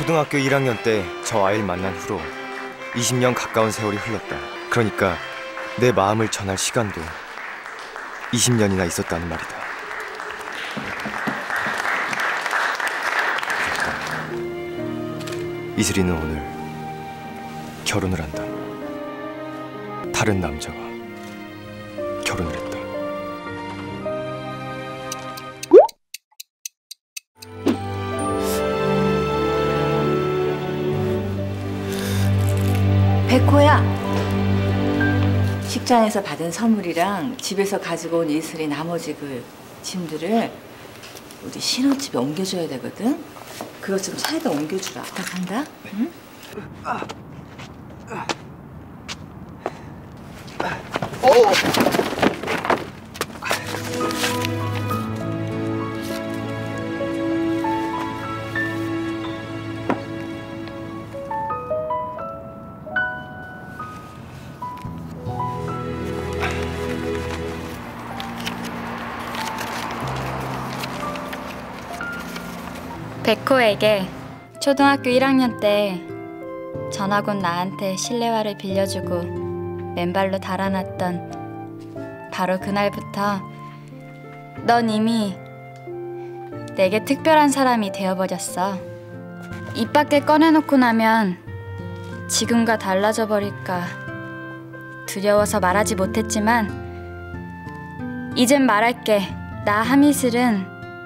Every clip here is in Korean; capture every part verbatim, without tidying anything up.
초등학교 일 학년 때 저 아이를 만난 후로 이십 년 가까운 세월이 흘렀다. 그러니까 내 마음을 전할 시간도 이십 년이나 있었다는 말이다. 이슬이는 오늘 결혼을 한다. 다른 남자와 결혼을 했다. 백호야. 식장에서 받은 선물이랑 집에서 가지고 온 이슬이 나머지 그 짐들을 우리 신혼집에 옮겨줘야 되거든. 그것 좀 차에다 옮겨주라. 나 간다. 응? 아. 아. 오. 백호에게 초등학교 일 학년 때 전학 온 나한테 실내화를 빌려주고 맨발로 달아났던 바로 그날부터 넌 이미 내게 특별한 사람이 되어버렸어. 입 밖에 꺼내놓고 나면 지금과 달라져 버릴까 두려워서 말하지 못했지만 이젠 말할게. 나 함이슬은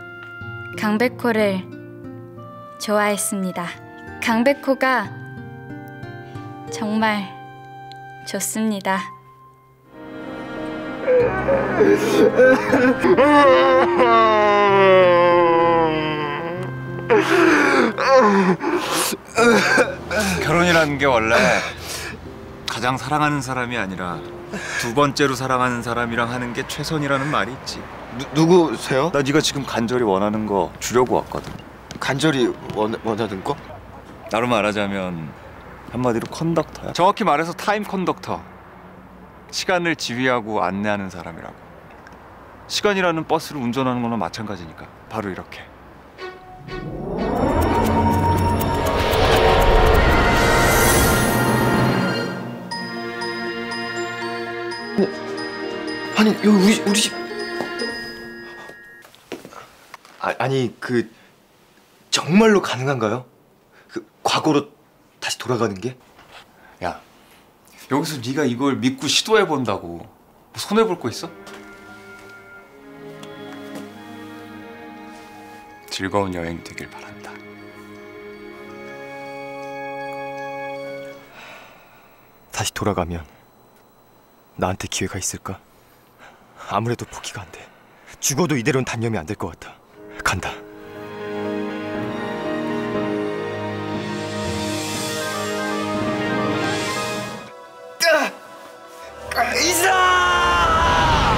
강백호를 좋아했습니다. 강백호가 정말 좋습니다. 결혼이라는 게 원래 가장 사랑하는 사람이 아니라 두 번째로 사랑하는 사람이랑 하는 게 최선이라는 말이 있지. 누, 누구세요? 나 네가 지금 간절히 원하는 거 주려고 왔거든. 간절히 원, 원하는 거? 나로 말하자면 한마디로 컨덕터야. 정확히 말해서 타임 컨덕터. 시간을 지휘하고 안내하는 사람이라고. 시간이라는 버스를 운전하는 거나 마찬가지니까. 바로 이렇게. 아니 여기 우리 우리 집. 아, 아니 그 정말로 가능한가요? 그 과거로 다시 돌아가는 게? 야, 여기서 네가 이걸 믿고 시도해 본다고 뭐 손해 볼 거 있어? 즐거운 여행 되길 바란다. 다시 돌아가면 나한테 기회가 있을까? 아무래도 포기가 안 돼. 죽어도 이대로는 단념이 안 될 것 같아. 간다. 이슬아!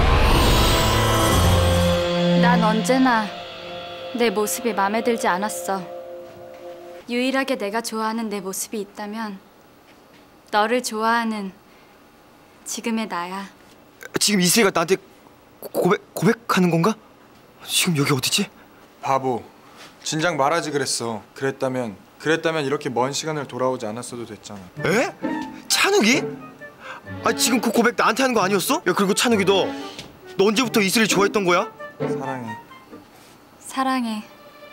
난 언제나 내 모습이 마음에 들지 않았어. 유일하게 내가 좋아하는 내 모습이 있다면 너를 좋아하는 지금의 나야. 지금 이슬이가 나한테 고백, 고백하는 건가? 지금 여기 어디지? 바보. 진작 말하지 그랬어. 그랬다면 그랬다면 이렇게 먼 시간을 돌아오지 않았어도 됐잖아. 에? 찬욱이? 아 지금 그 고백 나한테 하는 거 아니었어? 야 그리고 찬욱이 너, 너 언제부터 이슬을 좋아했던 거야? 사랑해. 사랑해.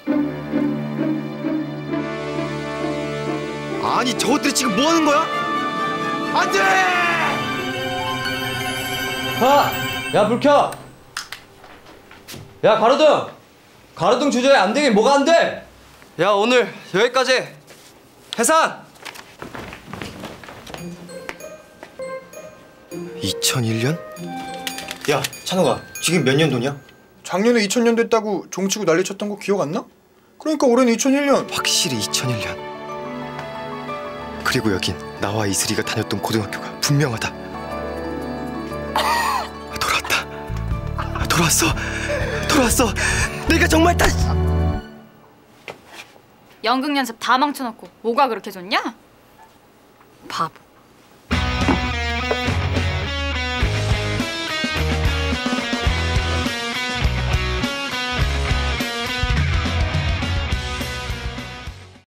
아니 저것들이 지금 뭐 하는 거야? 안 돼! 가! 야 불 켜! 야 가로등! 가로등 조절이 안 되긴 뭐가 안 돼! 야 오늘 여기까지! 해산! 이천일 년? 야 찬호가 지금 몇 년도냐? 작년에 이천 년 됐다고 종치고 난리쳤던 거 기억 안 나? 그러니까 올해는 이천일 년. 확실히 이천일 년. 그리고 여긴 나와 이슬이가 다녔던 고등학교가 분명하다. 돌아왔다. 돌아왔어. 돌아왔어. 내가 정말 다시. 연극 연습 다 망쳐놓고 뭐가 그렇게 좋냐? 바보.